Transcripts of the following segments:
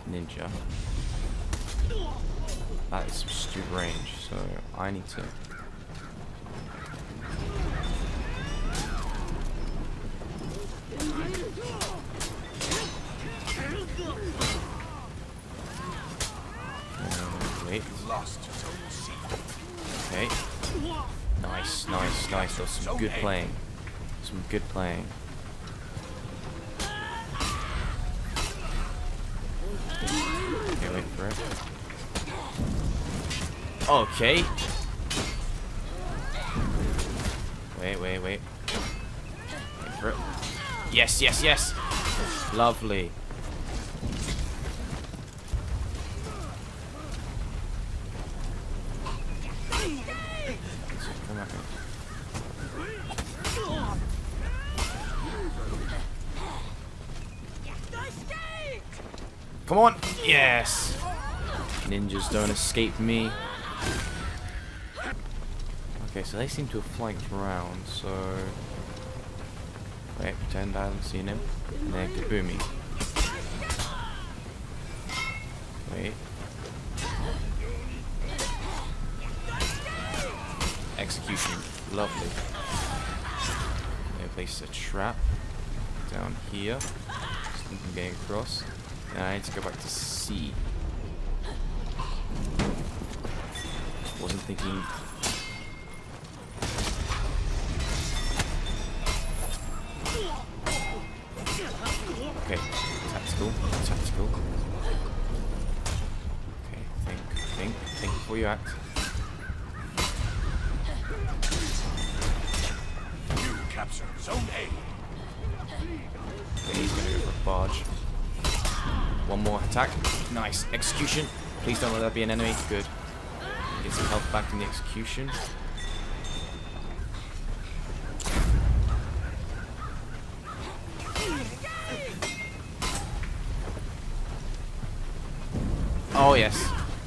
ninja. That is some stupid range, so I need to... wait. Okay. Nice, nice, nice. That was some good playing. Some good playing. Okay, wait for it. Okay. Wait. Wait for it. Yes, yes, yes. Lovely. Come back in. Come on! Yes! Ninjas don't escape me. Okay, so they seem to have flanked around, so... Wait, pretend I haven't seen him. And then Kabumi. Wait. Execution. Lovely. They place a trap down here. So I'm getting across. And I need to go back to C. Wasn't thinking. Okay, tactical. Okay, think before you act. You capture Zone A. Okay, he's gonna go for a barge. One more attack. Nice. Execution. Please don't let that be an enemy. Good. Get some health back from the execution. Oh, yes.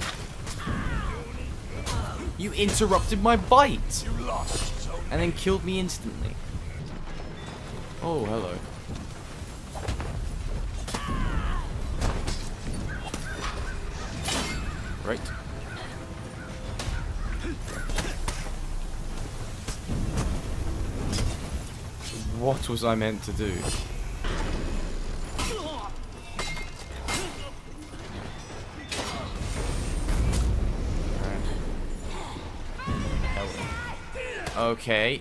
You interrupted my bite! You lost Zone And then killed me instantly. Oh, hello. Right. What was I meant to do? Okay.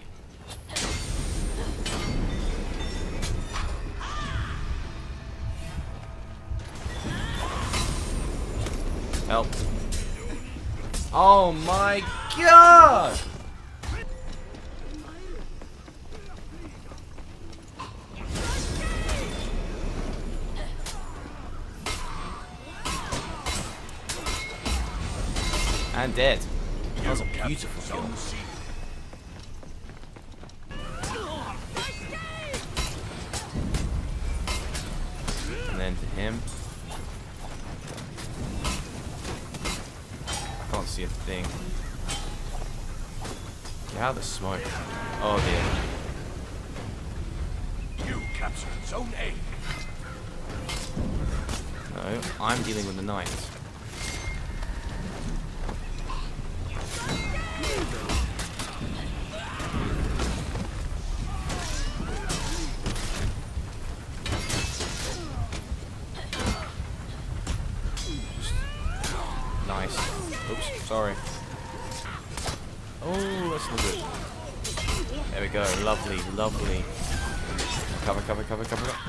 Help. Oh my god! And dead. That was a beautiful kill. Zone C. And then to him. I can't see a thing. Get out of the smoke. Oh dear. You capture Zone A. No, I'm dealing with the knight. Nice. Oops, sorry. Oh, that's not good. There we go. Lovely, lovely. Cover, cover, cover, cover, cover.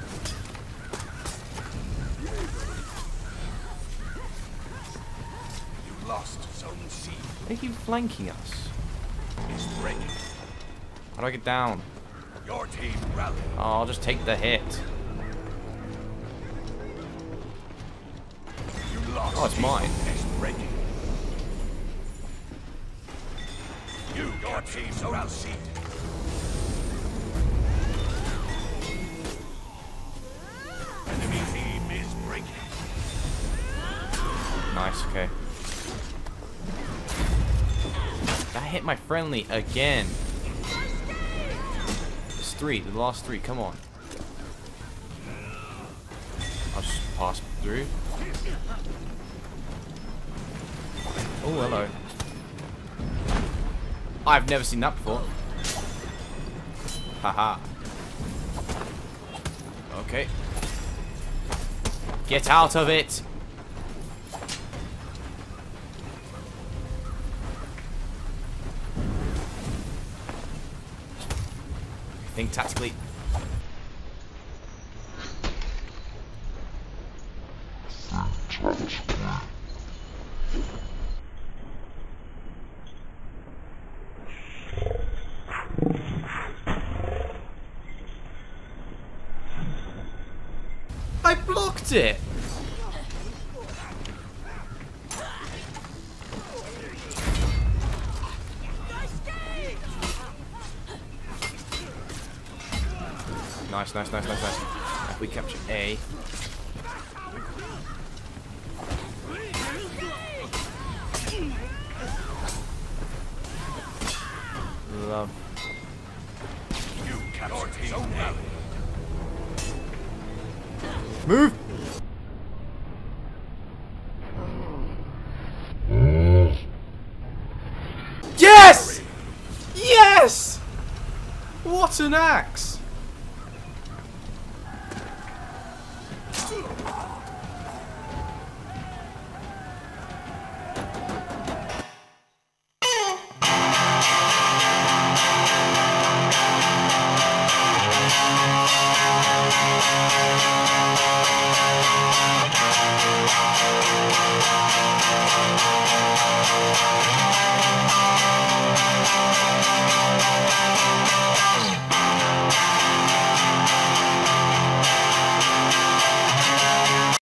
You lost Zone C. They keep flanking us. Is ready. How do I get down? Your team rally. Oh, I'll just take the hit. You lost. Oh, it's mine. Is ready. Your team Zone C. Enemy team is breaking. Nice, okay. That hit my friendly again. It's three, the last three, come on. I'll just pass through. Oh, hello. I've never seen that before. Haha. Okay. Get out of it! Think tactically. I blocked it! Nice, nice, nice, nice, nice. If we capture A. Love. You captured Zone A. Move! Yes! Yes! What an axe!